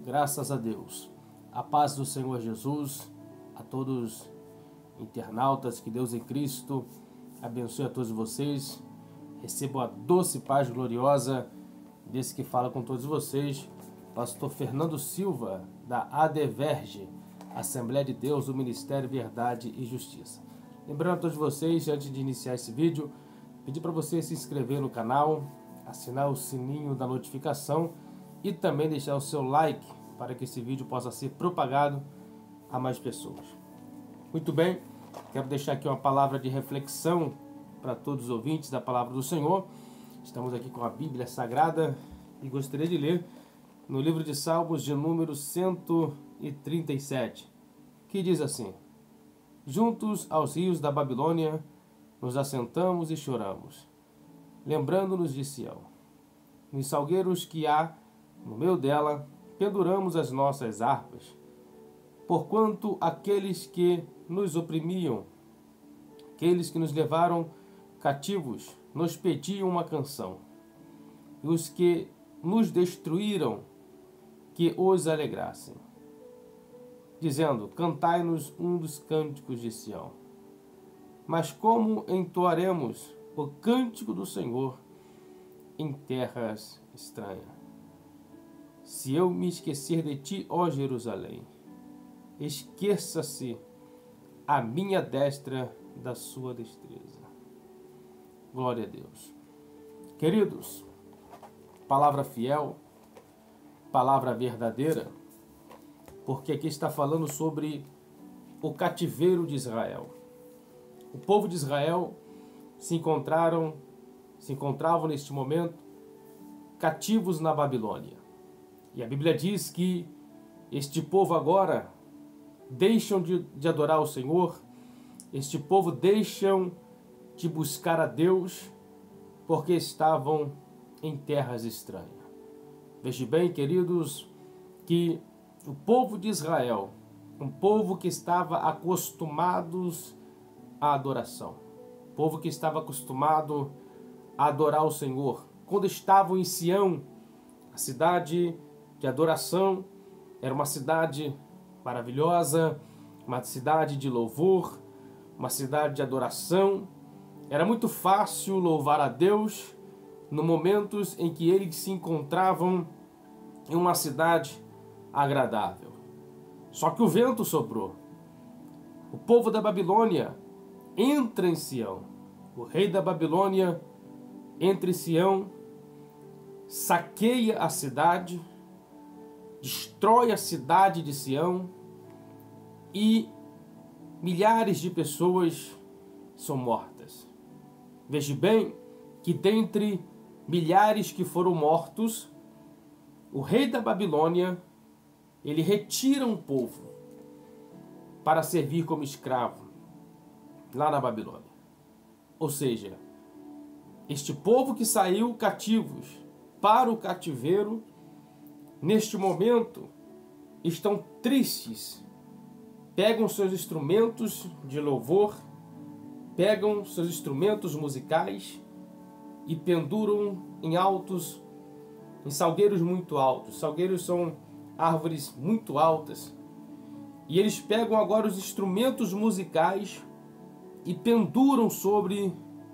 Graças a Deus. A paz do Senhor Jesus, a todos internautas, que Deus em Cristo abençoe a todos vocês. Recebam a doce paz gloriosa desse que fala com todos vocês, pastor Fernando Silva, da ADVERGE, Assembleia de Deus do Ministério Verdade e Justiça. Lembrando a todos vocês, antes de iniciar esse vídeo, pedir para você se inscrever no canal, assinar o sininho da notificação e também deixar o seu like para que esse vídeo possa ser propagado a mais pessoas. Muito bem, quero deixar aqui uma palavra de reflexão para todos os ouvintes da Palavra do Senhor. Estamos aqui com a Bíblia Sagrada e gostaria de ler no livro de Salmos de número 137, que diz assim: Juntos aos rios da Babilônia nos assentamos e choramos, lembrando-nos de Sião. Nos salgueiros que há no meio dela, penduramos as nossas harpas, porquanto aqueles que nos oprimiam, aqueles que nos levaram cativos, nos pediam uma canção, e os que nos destruíram, que os alegrassem, dizendo: cantai-nos um dos cânticos de Sião. Mas como entoaremos o cântico do Senhor em terras estranhas? Se eu me esquecer de ti, ó Jerusalém, esqueça-se a minha destra da sua destreza. Glória a Deus. Queridos, palavra fiel, palavra verdadeira, porque aqui está falando sobre o cativeiro de Israel. O povo de Israel se encontravam neste momento cativos na Babilônia. E a Bíblia diz que este povo agora deixam de adorar o Senhor, este povo deixam de buscar a Deus, porque estavam em terras estranhas. Veja bem, queridos, que o povo de Israel, um povo que estava acostumados à adoração, povo que estava acostumado a adorar o Senhor, quando estavam em Sião, a cidade de adoração, era uma cidade maravilhosa, uma cidade de louvor, uma cidade de adoração. Era muito fácil louvar a Deus no momentos em que eles se encontravam em uma cidade agradável. Só que o vento soprou. O povo da Babilônia entra em Sião. O rei da Babilônia entra em Sião, saqueia a cidade, destrói a cidade de Sião e milhares de pessoas são mortas. Veja bem que dentre milhares que foram mortos, o rei da Babilônia, ele retira um povo para servir como escravo lá na Babilônia. Ou seja, este povo que saiu cativos para o cativeiro, neste momento, estão tristes. Pegam seus instrumentos de louvor, pegam seus instrumentos musicais e penduram em salgueiros muito altos. Salgueiros são árvores muito altas. E eles pegam agora os instrumentos musicais e penduram sobre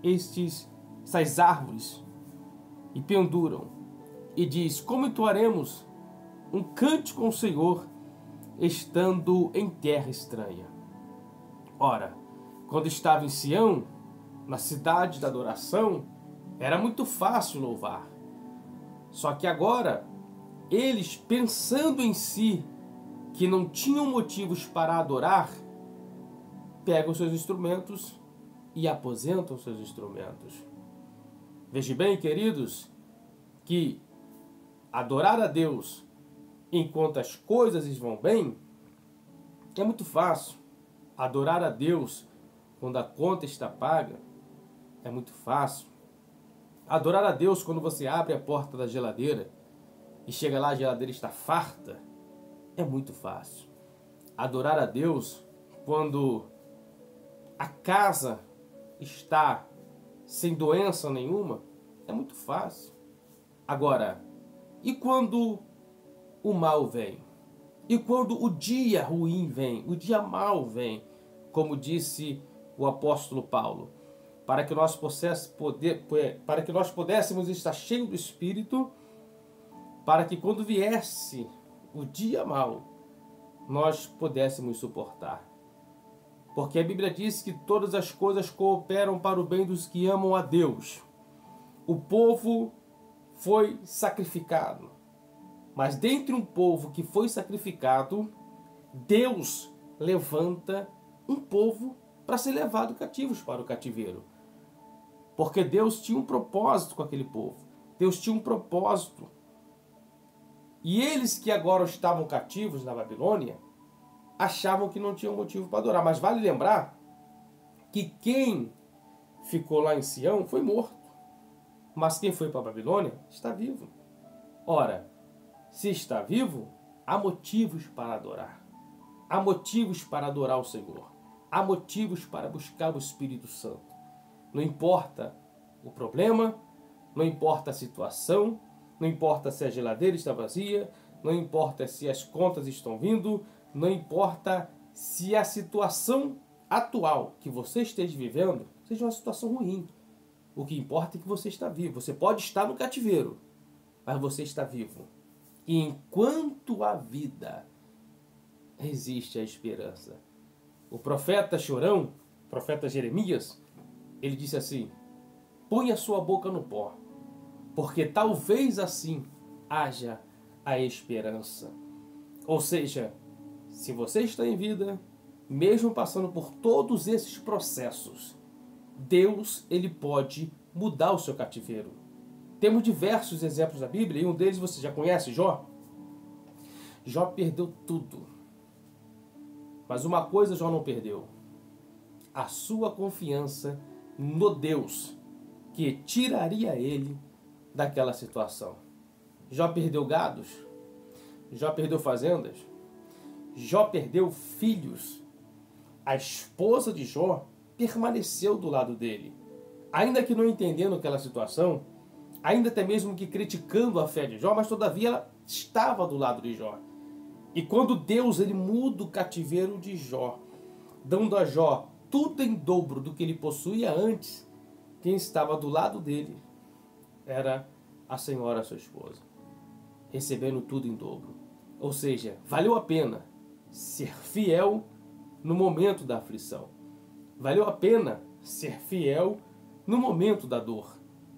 essas árvores. E penduram. E diz: como entoaremos um cântico ao Senhor, estando em terra estranha? Ora, quando estava em Sião, na cidade da adoração, era muito fácil louvar. Só que agora, eles, pensando em si, que não tinham motivos para adorar, pegam seus instrumentos e aposentam seus instrumentos. Veja bem, queridos, que adorar a Deus enquanto as coisas vão bem é muito fácil. Adorar a Deus quando a conta está paga é muito fácil. Adorar a Deus quando você abre a porta da geladeira e chega lá, a geladeira está farta, é muito fácil. Adorar a Deus quando a casa está sem doença nenhuma é muito fácil. Agora, e quando o mal vem. E quando o dia ruim vem, o dia mau vem, como disse o apóstolo Paulo, para que nós pudéssemos estar cheios do Espírito, para que quando viesse o dia mau, nós pudéssemos suportar. Porque a Bíblia diz que todas as coisas cooperam para o bem dos que amam a Deus. O povo foi sacrificado. Mas dentre um povo que foi sacrificado, Deus levanta um povo para ser levado cativos para o cativeiro. Porque Deus tinha um propósito com aquele povo. Deus tinha um propósito. E eles que agora estavam cativos na Babilônia, achavam que não tinham motivo para adorar. Mas vale lembrar que quem ficou lá em Sião foi morto. Mas quem foi para a Babilônia está vivo. Ora, se está vivo, há motivos para adorar. Há motivos para adorar o Senhor. Há motivos para buscar o Espírito Santo. Não importa o problema, não importa a situação, não importa se a geladeira está vazia, não importa se as contas estão vindo, não importa se a situação atual que você esteja vivendo seja uma situação ruim. O que importa é que você está vivo. Você pode estar no cativeiro, mas você está vivo. E enquanto há vida, existe a esperança. O profeta chorão, o profeta Jeremias, ele disse assim: põe a sua boca no pó, porque talvez assim haja a esperança. Ou seja, se você está em vida, mesmo passando por todos esses processos, Deus, ele pode mudar o seu cativeiro. Temos diversos exemplos da Bíblia, e um deles você já conhece, Jó. Jó perdeu tudo. Mas uma coisa Jó não perdeu: a sua confiança no Deus que tiraria ele daquela situação. Jó perdeu gados, Jó perdeu fazendas, Jó perdeu filhos. A esposa de Jó permaneceu do lado dele, ainda que não entendendo aquela situação, ainda até mesmo que criticando a fé de Jó, mas todavia ela estava do lado de Jó. E quando Deus ele muda o cativeiro de Jó, dando a Jó tudo em dobro do que ele possuía antes, quem estava do lado dele era a senhora, sua esposa, recebendo tudo em dobro. Ou seja, valeu a pena ser fiel no momento da aflição. Valeu a pena ser fiel no momento da dor.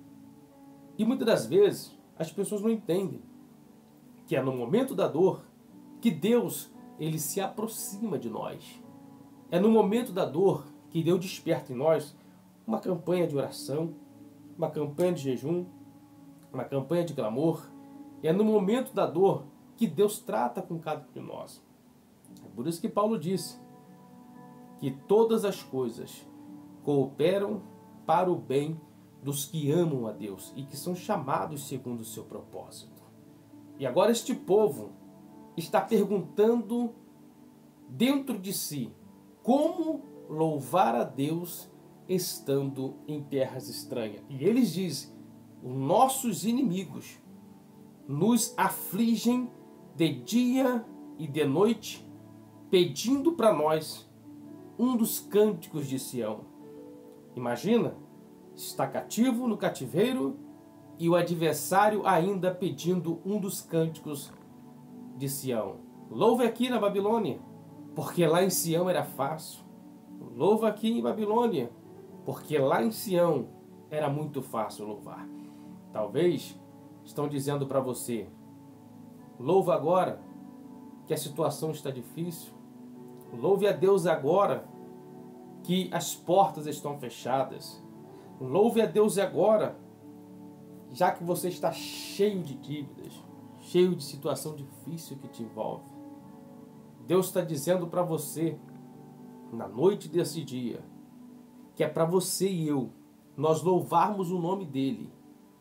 E muitas das vezes as pessoas não entendem que é no momento da dor que Deus ele se aproxima de nós. É no momento da dor que Deus desperta em nós uma campanha de oração, uma campanha de jejum, uma campanha de clamor. É no momento da dor que Deus trata com cada um de nós. É por isso que Paulo disse que todas as coisas cooperam para o bem dos que amam a Deus e que são chamados segundo o seu propósito. E agora este povo está perguntando dentro de si como louvar a Deus estando em terras estranhas. E eles dizem: os nossos inimigos nos afligem de dia e de noite, pedindo para nós um dos cânticos de Sião. Imagina, está cativo no cativeiro e o adversário ainda pedindo um dos cânticos de Sião. Louve aqui na Babilônia, porque lá em Sião era fácil. Louva aqui em Babilônia, porque lá em Sião era muito fácil louvar. Talvez estão dizendo para você: louva agora que a situação está difícil. Louve a Deus agora que as portas estão fechadas. Louve a Deus agora, já que você está cheio de dívidas, cheio de situação difícil que te envolve. Deus está dizendo para você, na noite desse dia, que é para você e eu, nós louvarmos o nome dele,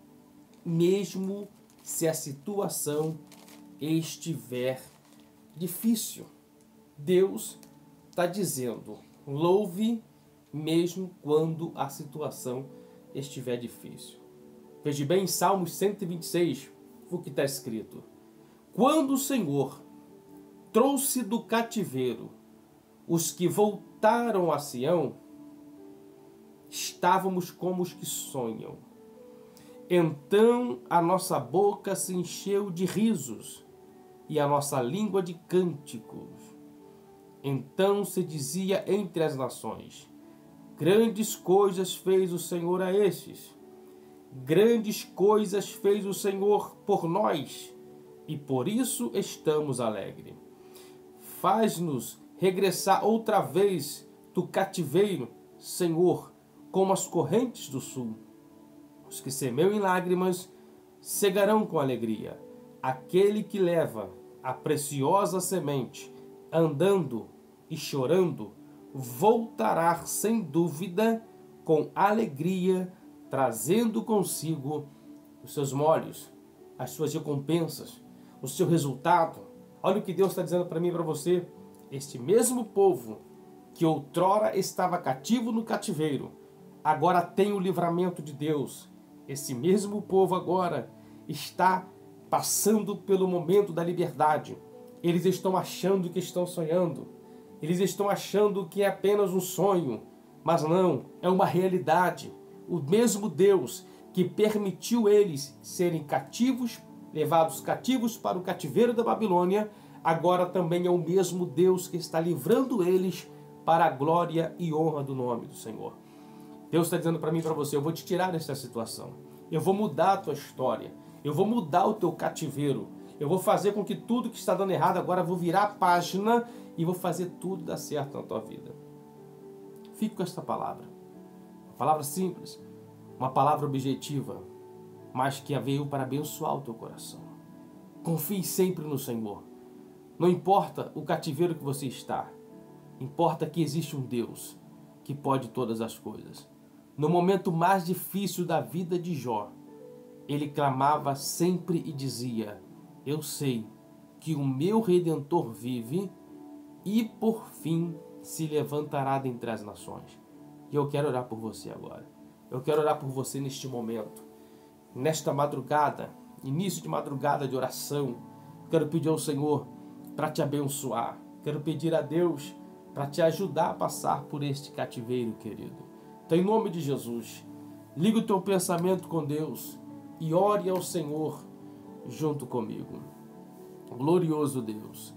mesmo se a situação estiver difícil. Deus está dizendo: louve mesmo quando a situação estiver difícil. Veja bem, em Salmos 126, o que está escrito: Quando o Senhor trouxe do cativeiro os que voltaram a Sião, estávamos como os que sonham. Então a nossa boca se encheu de risos e a nossa língua de cânticos. Então se dizia entre as nações: grandes coisas fez o Senhor a estes. Grandes coisas fez o Senhor por nós, e por isso estamos alegres. Faz-nos regressar outra vez do cativeiro, Senhor, como as correntes do sul. Os que semeiam em lágrimas cegarão com alegria. Aquele que leva a preciosa semente, andando e chorando, voltará sem dúvida com alegria, trazendo consigo os seus molhos, as suas recompensas, o seu resultado. Olha o que Deus está dizendo para mim e para você. Este mesmo povo que outrora estava cativo no cativeiro, agora tem o livramento de Deus. Esse mesmo povo agora está passando pelo momento da liberdade. Eles estão achando que estão sonhando. Eles estão achando que é apenas um sonho. Mas não, é uma realidade. O mesmo Deus que permitiu eles serem cativos, levados cativos para o cativeiro da Babilônia, agora também é o mesmo Deus que está livrando eles para a glória e honra do nome do Senhor. Deus está dizendo para mim e para você: eu vou te tirar dessa situação. Eu vou mudar a tua história. Eu vou mudar o teu cativeiro. Eu vou fazer com que tudo que está dando errado agora, eu vou virar a página e vou fazer tudo dar certo na tua vida. Fique com esta palavra. Uma palavra simples, uma palavra objetiva, mas que veio para abençoar o teu coração. Confie sempre no Senhor. Não importa o cativeiro que você está, importa que existe um Deus que pode todas as coisas. No momento mais difícil da vida de Jó, ele clamava sempre e dizia: eu sei que o meu Redentor vive e por fim se levantará dentre as nações. E eu quero orar por você agora. Eu quero orar por você neste momento, nesta madrugada, início de madrugada de oração. Quero pedir ao Senhor para te abençoar. Quero pedir a Deus para te ajudar a passar por este cativeiro, querido. Então, em nome de Jesus, liga o teu pensamento com Deus e ore ao Senhor junto comigo. Glorioso Deus,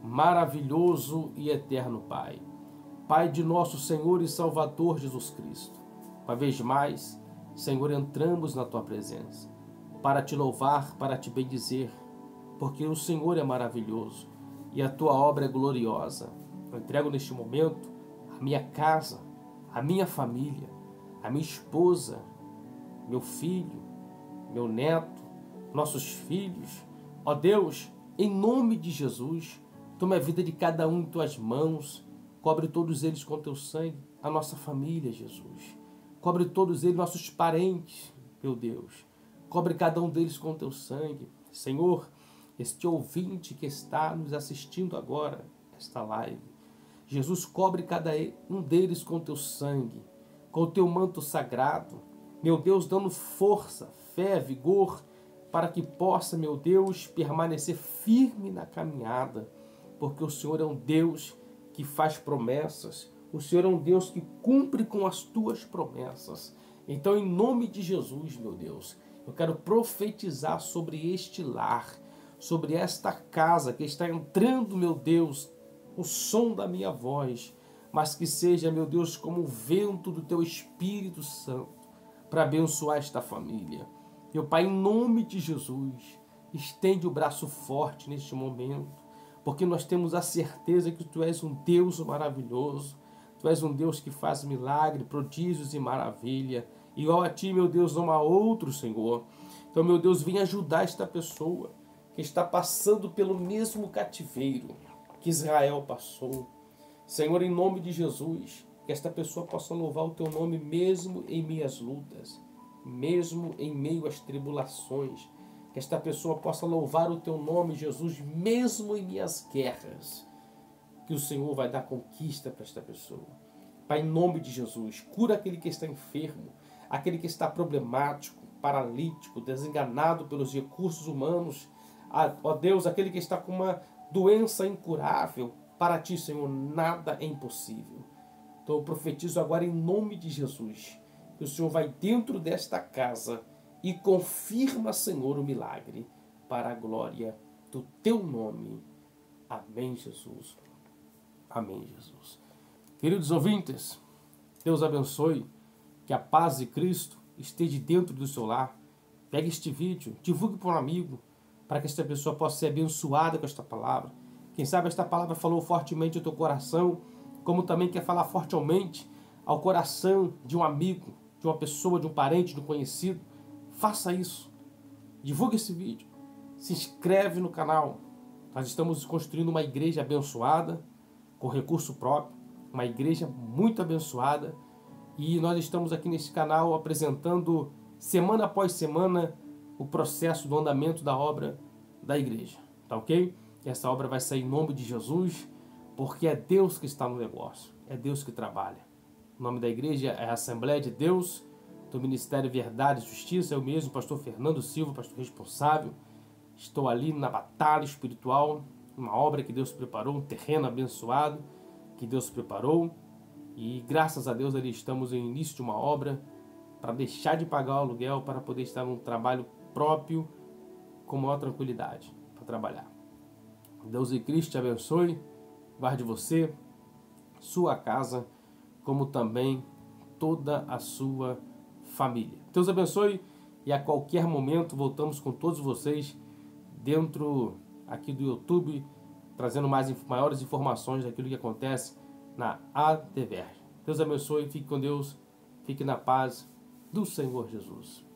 maravilhoso e eterno Pai, Pai de nosso Senhor e Salvador Jesus Cristo, uma vez mais, Senhor, entramos na Tua presença para Te louvar, para Te bendizer, porque o Senhor é maravilhoso e a Tua obra é gloriosa. Eu entrego neste momento a minha casa, a minha família, a minha esposa, meu filho, meu neto, nossos filhos. Ó Deus, em nome de Jesus, toma a vida de cada um em Tuas mãos, cobre todos eles com Teu sangue, a nossa família, Jesus. Cobre todos eles, nossos parentes, meu Deus. Cobre cada um deles com Teu sangue. Senhor, este ouvinte que está nos assistindo agora, esta live, Jesus, cobre cada um deles com Teu sangue, com o Teu manto sagrado. Meu Deus, dando força, fé, vigor, para que possa, meu Deus, permanecer firme na caminhada, porque o Senhor é um Deus que faz promessas, o Senhor é um Deus que cumpre com as Tuas promessas. Então, em nome de Jesus, meu Deus, eu quero profetizar sobre este lar, sobre esta casa que está entrando, meu Deus, o som da minha voz, mas que seja, meu Deus, como o vento do Teu Espírito Santo, para abençoar esta família. Meu Pai, em nome de Jesus, estende o braço forte neste momento, porque nós temos a certeza que Tu és um Deus maravilhoso, Tu és um Deus que faz milagre, prodígios e maravilha. Igual a Ti, meu Deus, não há outro, Senhor. Então, meu Deus, vem ajudar esta pessoa que está passando pelo mesmo cativeiro que Israel passou. Senhor, em nome de Jesus, que esta pessoa possa louvar o Teu nome mesmo em meias lutas, mesmo em meio às tribulações. Que esta pessoa possa louvar o Teu nome, Jesus, mesmo em minhas guerras. Que o Senhor vai dar conquista para esta pessoa. Pai, em nome de Jesus, cura aquele que está enfermo, aquele que está problemático, paralítico, desenganado pelos recursos humanos, Ó Deus, aquele que está com uma doença incurável, para ti, Senhor, nada é impossível. Então eu profetizo agora em nome de Jesus, que o Senhor vai dentro desta casa e confirma, Senhor, o milagre, para a glória do teu nome. Amém, Jesus. Amém, Jesus. Queridos ouvintes, Deus abençoe, que a paz de Cristo esteja dentro do seu lar. Pegue este vídeo, divulgue para um amigo, para que esta pessoa possa ser abençoada com esta palavra. Quem sabe esta palavra falou fortemente ao teu coração, como também quer falar fortemente ao coração de um amigo, de uma pessoa, de um parente, de um conhecido. Faça isso. Divulgue esse vídeo. Se inscreve no canal. Nós estamos construindo uma igreja abençoada, com recurso próprio, uma igreja muito abençoada, e nós estamos aqui nesse canal apresentando semana após semana o processo do andamento da obra da igreja, tá ok? Essa obra vai sair em nome de Jesus, porque é Deus que está no negócio, é Deus que trabalha. O nome da igreja é a Assembleia de Deus, do Ministério Verdade e Justiça. Eu mesmo, pastor Fernando Silva, pastor responsável, estou ali na batalha espiritual, uma obra que Deus preparou, um terreno abençoado que Deus preparou, e graças a Deus ali estamos em início de uma obra para deixar de pagar o aluguel, para poder estar num trabalho próprio com maior tranquilidade para trabalhar. Deus e Cristo te abençoe, guarde você, sua casa, como também toda a sua família. Deus abençoe, e a qualquer momento voltamos com todos vocês dentro aqui do YouTube, trazendo maiores informações daquilo que acontece na ADVERJ. Deus abençoe, fique com Deus, fique na paz do Senhor Jesus.